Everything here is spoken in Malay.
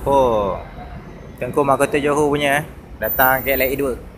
Oh, Tengku Mahkota Johor punya datang KLIA 2.